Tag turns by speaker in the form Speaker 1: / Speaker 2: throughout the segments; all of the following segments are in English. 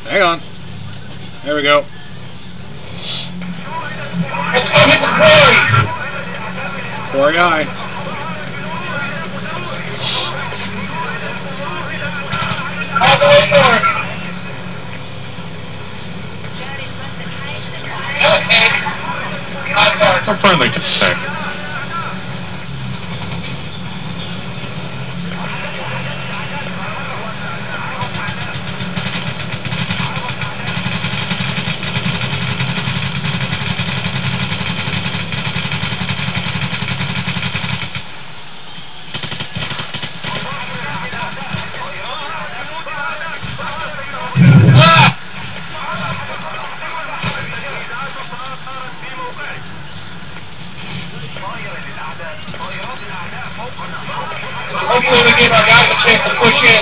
Speaker 1: Hang on. There we go.
Speaker 2: Let's go hit the quarry.
Speaker 1: Quarry eye.
Speaker 2: All the way north. Okay.
Speaker 3: I'm friendly to check.
Speaker 2: Hopefully we give our guys a chance to push in.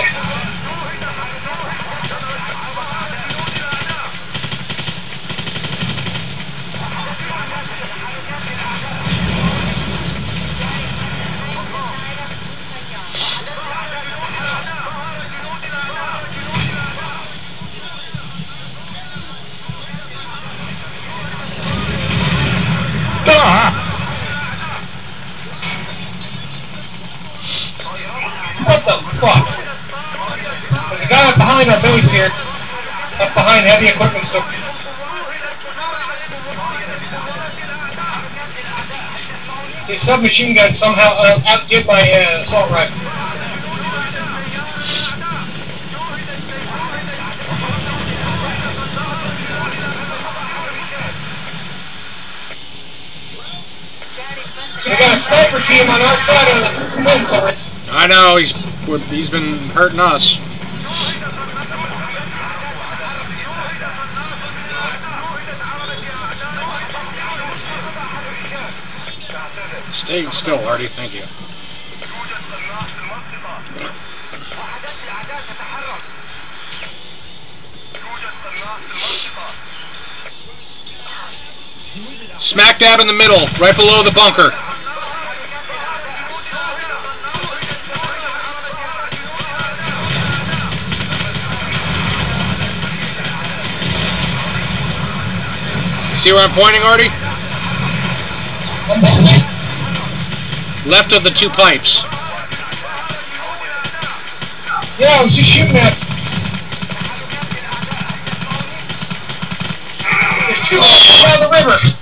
Speaker 2: What the fuck? There's a guy up behind our booth here. Up behind heavy equipment store. His submachine gun somehow outdid my assault rifle. We got a sniper team on our side of the wind turret.
Speaker 1: I know, he's been hurting us. Stay still, Artie, thank you. Smack dab in the middle, right below the bunker. See where I'm pointing, Artie? Left of the two pipes.
Speaker 2: Yeah, I was just shooting at. There's two down the river.